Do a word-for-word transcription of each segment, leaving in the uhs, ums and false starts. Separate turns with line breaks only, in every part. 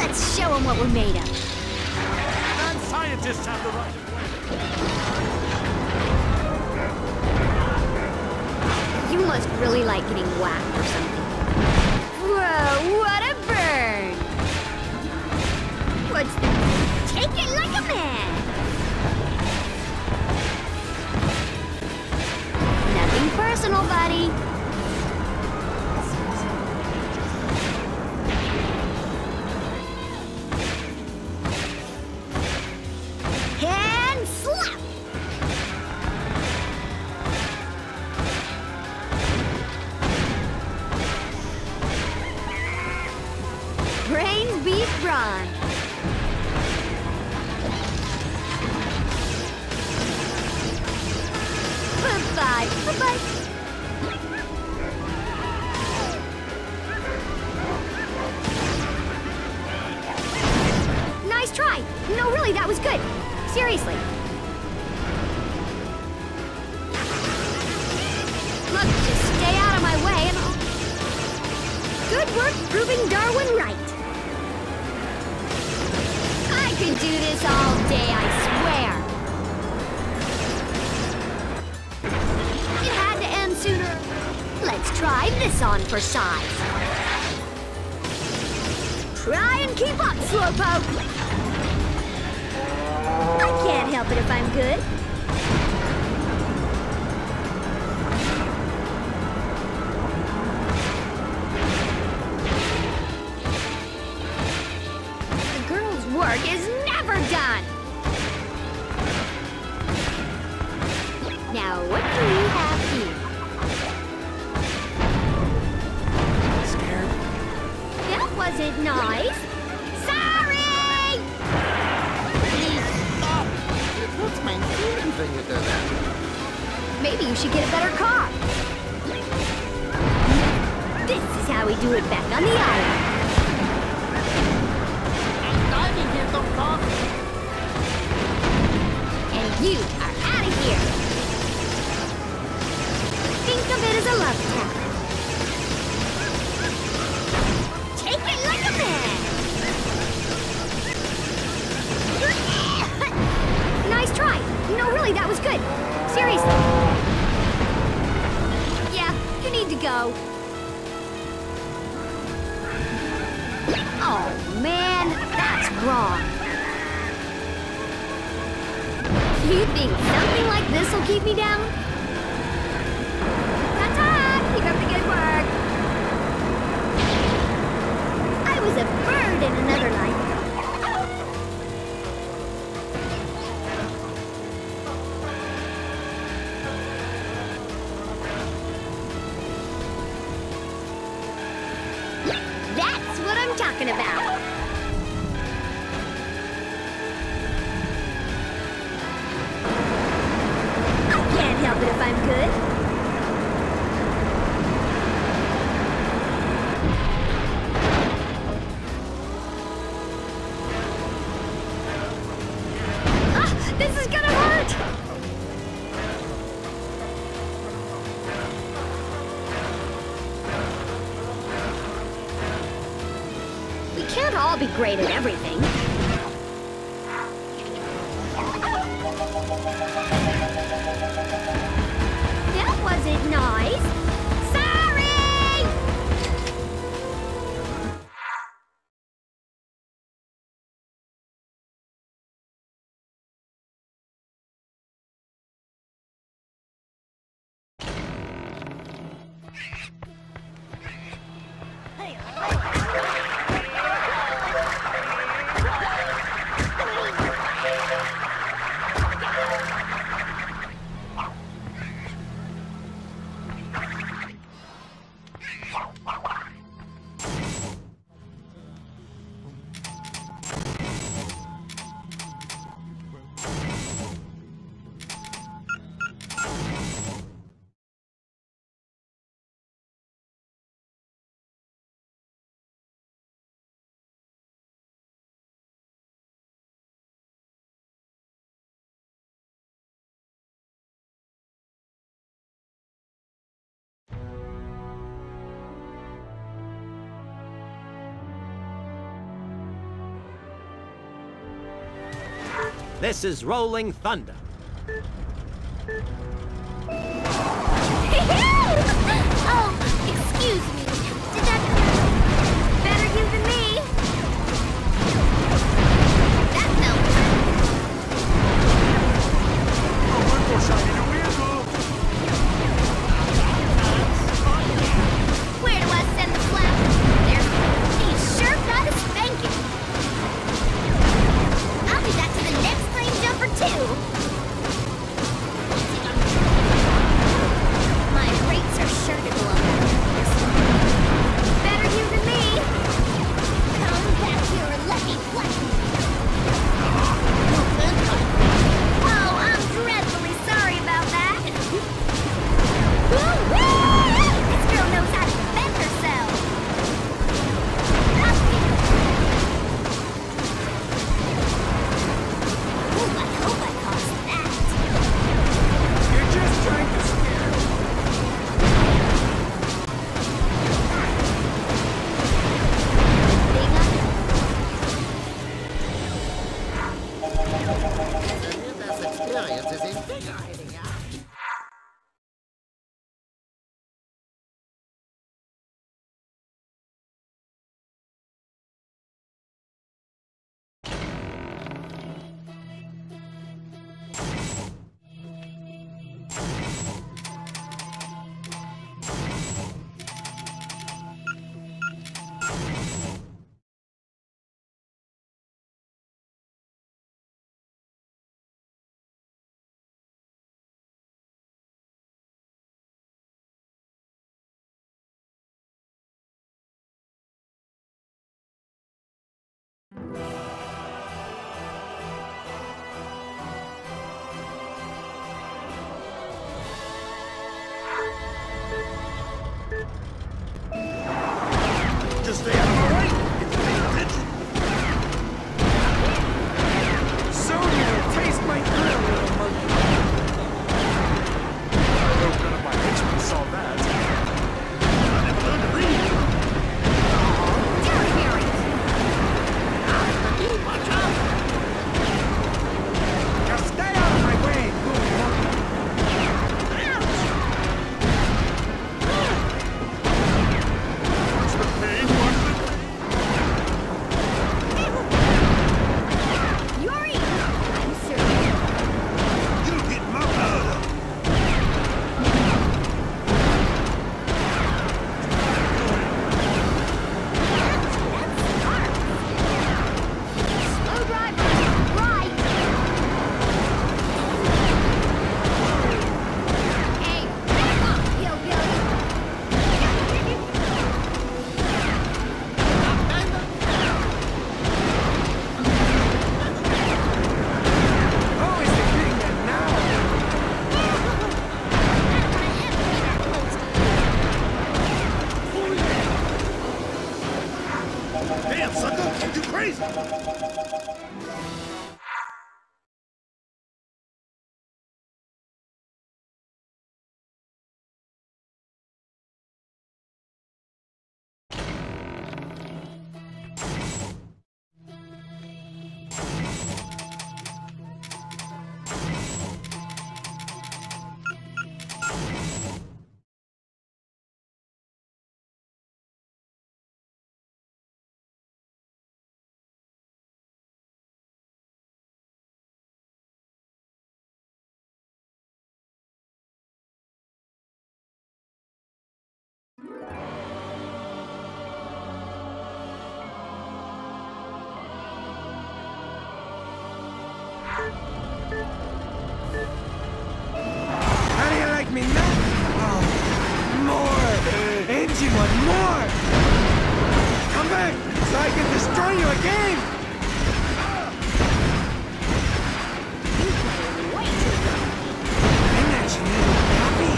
Let's show them what we're made of.
And scientists have the right of way.
You must really like getting whacked or something. Whoa, what a burn! What's that? Take it like a man! Nothing personal, buddy. And slap! Brains beat brawn. Bye-bye, bye-bye. Nice try. No, really, that was good. Seriously. Look, just stay out of my way and I'll... Good work proving Darwin right. I could do this all day, I swear. It had to end sooner. Let's try this on for size. Try and keep up, Slowpoke. I can't help it if I'm good. The girl's work is never done. Now, what do we have here?
Scared?
That wasn't nice. Sorry!
Please stop! It hurts my feelings when you do that.
Maybe you should get a better car. This is how we do it back on the island.
I'm diving here, don't talk.
And you are out of here. Think of it as a love tap. Take it like a man. Nice try. No, really, that was good. Seriously. Yeah, you need to go. Oh, man, that's wrong. You think something like this will keep me down? Ta-ta! Keep up the good work. I was a bird in another life. That's what I'm talking about. I can't help it if I'm good. Ah, this is gonna hurt! We can't all be great at everything. That wasn't nice. Sorry!
This is Rolling Thunder.
Oh, excuse me. Did that better you than me? That felt good.
Oh, one more shot in your vehicle.
Where do I send the flap? There. He sure got a spanking. I'll do that to the next plane jumper too. My rates are sure to go up. Better you than me. Come back here and let me play. Oh, I'm dreadfully sorry about that. Woo-wee! This girl knows how to defend herself. Ooh, I hope I caused that.
You're just trying to scare me.
Being up.
This experience is invigorating, yeah?
Just stay out of my way. It's paying attention. Soon you'll taste my thrill, little monkey. I hope none of my henchmen saw that. I never learned to read.
Dare hear it.
Watch out!
Just stay out of my way, little monkey. Watch the pain, watch the pain.
Yuri! I'm certain.
You hit my blood up.
That's smart. Slow driver, right. Hey, back off, hillbilly.
Oh, is it getting that now? Damn, sucker! You crazy! How do you like me now? Oh, more! Engine one, more! Come back so I can destroy you again! I'm actually happy.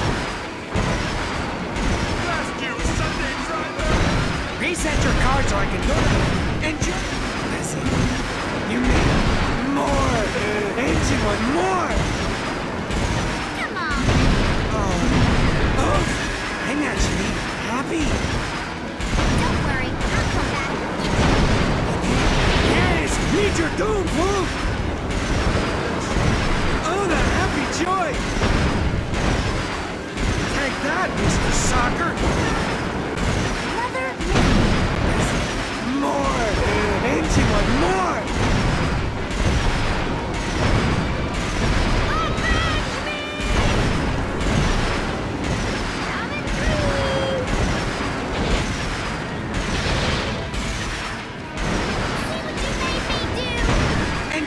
Blast you, Sunday driver! Reset your card so I can go to enjoy. Listen, you need more! Engine one, more!
Come on.
Oh, oh, I'm actually happy.
Don't worry, I'll come back.
Yes, meet your doom, fool!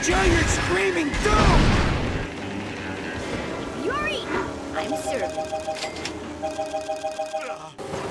Enjoy your screaming doom!
You're eating. I'm serving.